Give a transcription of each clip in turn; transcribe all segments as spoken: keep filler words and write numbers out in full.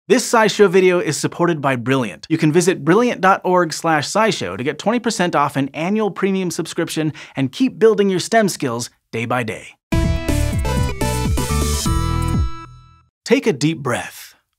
This SciShow video is supported by Brilliant. You can visit brilliant dot org slash scishow to get twenty percent off an annual premium subscription and keep building your STEM skills day by day. Take a deep breath.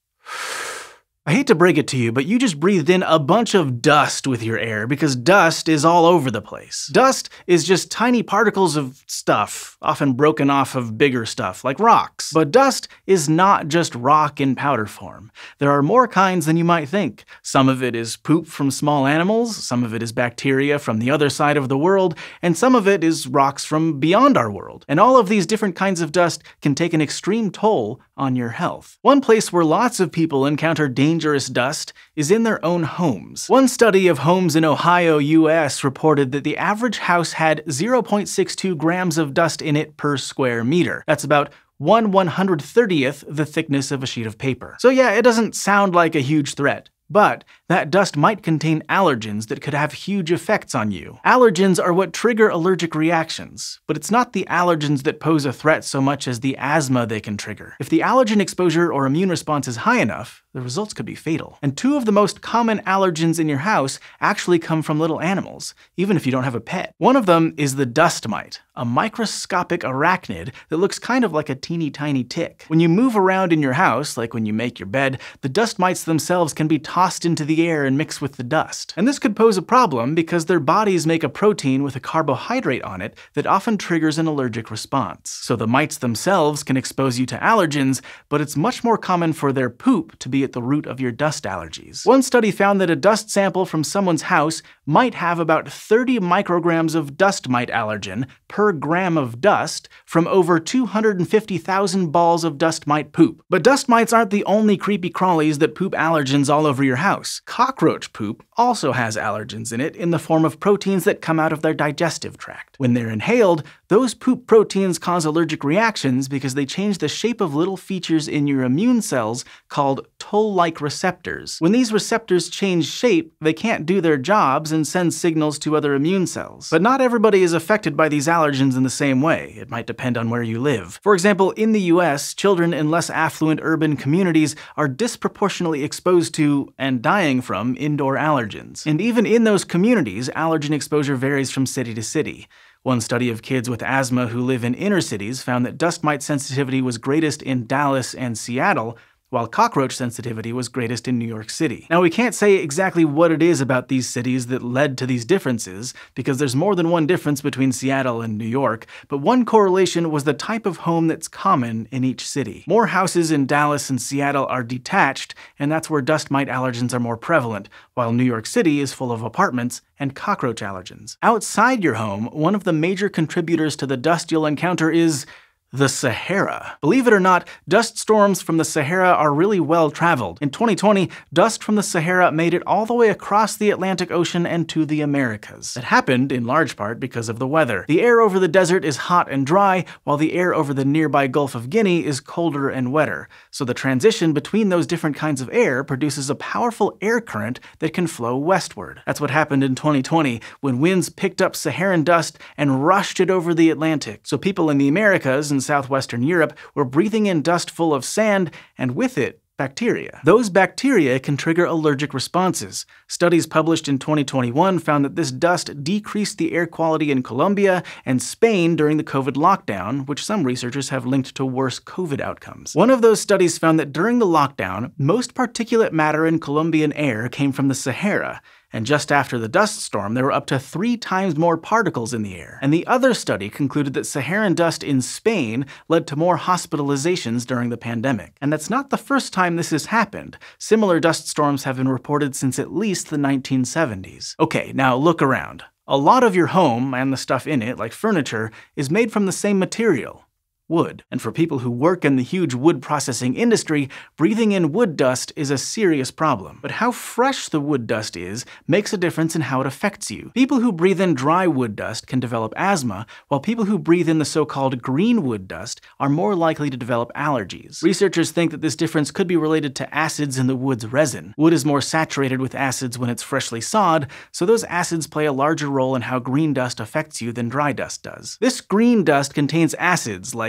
I hate to break it to you, but you just breathed in a bunch of dust with your air because dust is all over the place. Dust is just tiny particles of stuff, often broken off of bigger stuff, like rocks. But dust is not just rock in powder form. There are more kinds than you might think. Some of it is poop from small animals, some of it is bacteria from the other side of the world, and some of it is rocks from beyond our world. And all of these different kinds of dust can take an extreme toll on your health. One place where lots of people encounter dangerous dust is in their own homes. One study of homes in Ohio, U S reported that the average house had zero point six two grams of dust in it per square meter. That's about one one hundred thirtieth the thickness of a sheet of paper. So yeah, it doesn't sound like a huge threat. But that dust might contain allergens that could have huge effects on you. Allergens are what trigger allergic reactions, but it's not the allergens that pose a threat so much as the asthma they can trigger. If the allergen exposure or immune response is high enough, the results could be fatal. And two of the most common allergens in your house actually come from little animals, even if you don't have a pet. One of them is the dust mite, a microscopic arachnid that looks kind of like a teeny tiny tick. When you move around in your house, like when you make your bed, the dust mites themselves can be tossed into the air and mix with the dust. And this could pose a problem because their bodies make a protein with a carbohydrate on it that often triggers an allergic response. So the mites themselves can expose you to allergens, but it's much more common for their poop to be at the root of your dust allergies. One study found that a dust sample from someone's house might have about thirty micrograms of dust mite allergen per gram of dust from over two hundred fifty thousand balls of dust mite poop. But dust mites aren't the only creepy crawlies that poop allergens all over your house. Cockroach poop also has allergens in it in the form of proteins that come out of their digestive tract. When they're inhaled, those poop proteins cause allergic reactions because they change the shape of little features in your immune cells called toll-like receptors. When these receptors change shape, they can't do their jobs and send signals to other immune cells. But not everybody is affected by these allergens in the same way. It might depend on where you live. For example, in the U S, children in less affluent urban communities are disproportionately exposed to and dying from indoor allergens. And even in those communities, allergen exposure varies from city to city. One study of kids with asthma who live in inner cities found that dust mite sensitivity was greatest in Dallas and Seattle, while cockroach sensitivity was greatest in New York City. Now, we can't say exactly what it is about these cities that led to these differences, because there's more than one difference between Seattle and New York, but one correlation was the type of home that's common in each city. More houses in Dallas and Seattle are detached, and that's where dust mite allergens are more prevalent, while New York City is full of apartments and cockroach allergens. Outside your home, one of the major contributors to the dust you'll encounter is the Sahara. Believe it or not, dust storms from the Sahara are really well traveled. In twenty twenty, dust from the Sahara made it all the way across the Atlantic Ocean and to the Americas. It happened in large part because of the weather. The air over the desert is hot and dry, while the air over the nearby Gulf of Guinea is colder and wetter. So the transition between those different kinds of air produces a powerful air current that can flow westward. That's what happened in twenty twenty, when winds picked up Saharan dust and rushed it over the Atlantic. So people in the Americas and southwestern Europe were breathing in dust full of sand, and with it, bacteria. Those bacteria can trigger allergic responses. Studies published in twenty twenty-one found that this dust decreased the air quality in Colombia and Spain during the COVID lockdown, which some researchers have linked to worse COVID outcomes. One of those studies found that during the lockdown, most particulate matter in Colombian air came from the Sahara, and just after the dust storm, there were up to three times more particles in the air. And the other study concluded that Saharan dust in Spain led to more hospitalizations during the pandemic. And that's not the first time this has happened. Similar dust storms have been reported since at least the nineteen seventies. Okay, now look around. A lot of your home, and the stuff in it, like furniture, is made from the same material: wood. And for people who work in the huge wood processing industry, breathing in wood dust is a serious problem. But how fresh the wood dust is makes a difference in how it affects you. People who breathe in dry wood dust can develop asthma, while people who breathe in the so-called green wood dust are more likely to develop allergies. Researchers think that this difference could be related to acids in the wood's resin. Wood is more saturated with acids when it's freshly sawed, so those acids play a larger role in how green dust affects you than dry dust does. This green dust contains acids like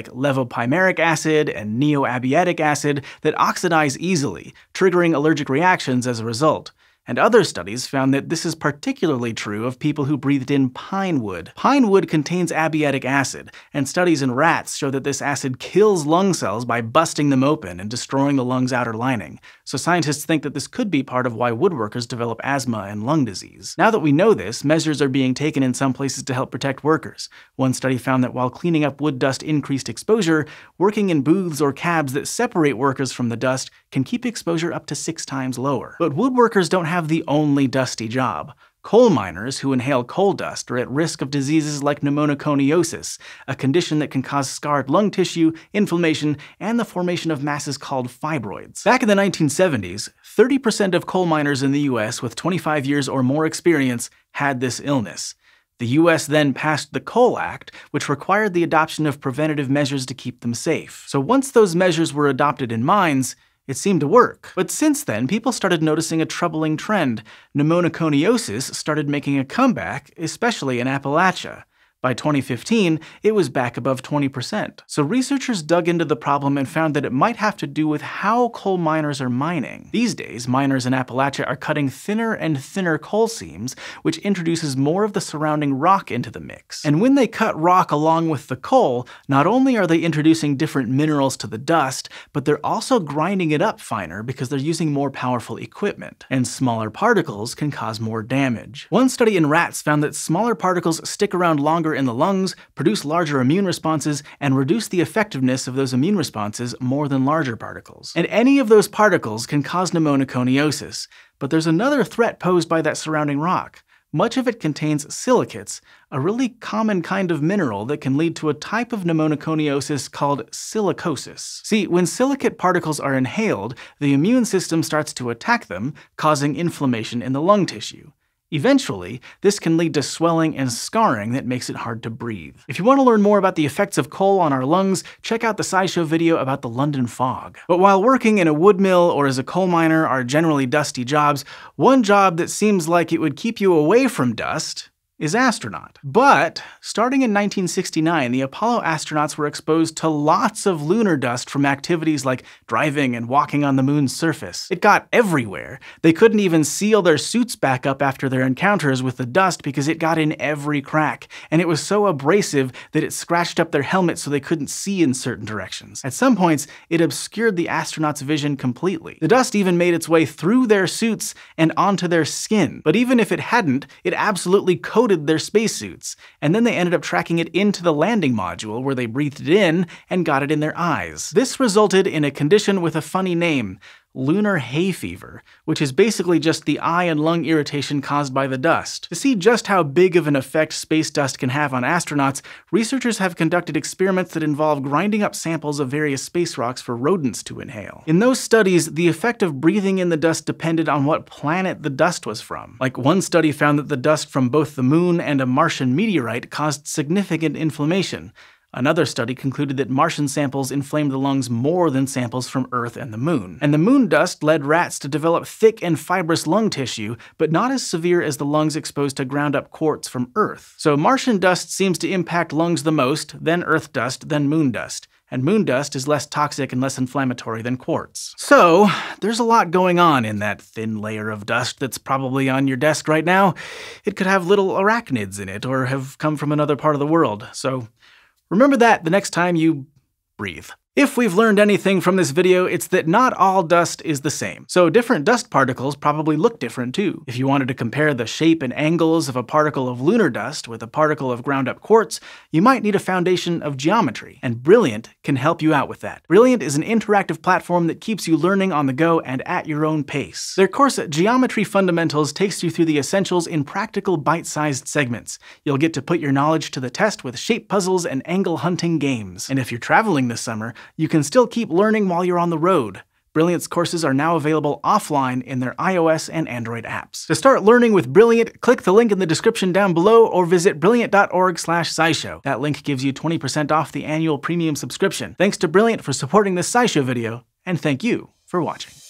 like levopimeric acid and neoabiatic acid that oxidize easily, triggering allergic reactions as a result. And other studies found that this is particularly true of people who breathed in pine wood. Pine wood contains abiatic acid, and studies in rats show that this acid kills lung cells by busting them open and destroying the lung's outer lining. So scientists think that this could be part of why woodworkers develop asthma and lung disease. Now that we know this, measures are being taken in some places to help protect workers. One study found that while cleaning up wood dust increased exposure, working in booths or cabs that separate workers from the dust can keep exposure up to six times lower. But woodworkers don't have have the only dusty job. Coal miners who inhale coal dust are at risk of diseases like pneumoconiosis, a condition that can cause scarred lung tissue, inflammation, and the formation of masses called fibroids. Back in the nineteen seventies, thirty percent of coal miners in the U S with twenty-five years or more experience had this illness. The U S then passed the Coal Act, which required the adoption of preventative measures to keep them safe. So once those measures were adopted in mines, it seemed to work. But since then, people started noticing a troubling trend. Pneumoconiosis started making a comeback, especially in Appalachia. By twenty fifteen, it was back above twenty percent. So researchers dug into the problem and found that it might have to do with how coal miners are mining. These days, miners in Appalachia are cutting thinner and thinner coal seams, which introduces more of the surrounding rock into the mix. And when they cut rock along with the coal, not only are they introducing different minerals to the dust, but they're also grinding it up finer because they're using more powerful equipment. And smaller particles can cause more damage. One study in rats found that smaller particles stick around longer in the lungs, produce larger immune responses, and reduce the effectiveness of those immune responses more than larger particles. And any of those particles can cause pneumoconiosis. But there's another threat posed by that surrounding rock. Much of it contains silicates, a really common kind of mineral that can lead to a type of pneumoconiosis called silicosis. See, when silicate particles are inhaled, the immune system starts to attack them, causing inflammation in the lung tissue. Eventually, this can lead to swelling and scarring that makes it hard to breathe. If you want to learn more about the effects of coal on our lungs, check out the SciShow video about the London fog. But while working in a wood mill or as a coal miner are generally dusty jobs, one job that seems like it would keep you away from dust is astronaut. But starting in nineteen sixty-nine, the Apollo astronauts were exposed to lots of lunar dust from activities like driving and walking on the moon's surface. It got everywhere. They couldn't even seal their suits back up after their encounters with the dust because it got in every crack, and it was so abrasive that it scratched up their helmets so they couldn't see in certain directions. At some points, it obscured the astronauts' vision completely. The dust even made its way through their suits and onto their skin. But even if it hadn't, it absolutely coated their spacesuits, and then they ended up tracking it into the landing module where they breathed it in and got it in their eyes. This resulted in a condition with a funny name, lunar hay fever, which is basically just the eye and lung irritation caused by the dust. To see just how big of an effect space dust can have on astronauts, researchers have conducted experiments that involve grinding up samples of various space rocks for rodents to inhale. In those studies, the effect of breathing in the dust depended on what planet the dust was from. Like one study found that the dust from both the moon and a Martian meteorite caused significant inflammation. Another study concluded that Martian samples inflamed the lungs more than samples from Earth and the Moon. And the moon dust led rats to develop thick and fibrous lung tissue, but not as severe as the lungs exposed to ground-up quartz from Earth. So Martian dust seems to impact lungs the most, then Earth dust, then moon dust. And moon dust is less toxic and less inflammatory than quartz. So, there's a lot going on in that thin layer of dust that's probably on your desk right now. It could have little arachnids in it, or have come from another part of the world, so remember that the next time you breathe. If we've learned anything from this video, it's that not all dust is the same. So different dust particles probably look different too. If you wanted to compare the shape and angles of a particle of lunar dust with a particle of ground-up quartz, you might need a foundation of geometry, and Brilliant can help you out with that. Brilliant is an interactive platform that keeps you learning on the go and at your own pace. Their course at Geometry Fundamentals takes you through the essentials in practical bite-sized segments. You'll get to put your knowledge to the test with shape puzzles and angle hunting games. And if you're traveling this summer, you can still keep learning while you're on the road. Brilliant's courses are now available offline in their iOS and Android apps. To start learning with Brilliant, click the link in the description down below or visit brilliant dot org slash scishow. That link gives you twenty percent off the annual premium subscription. Thanks to Brilliant for supporting this SciShow video, and thank you for watching.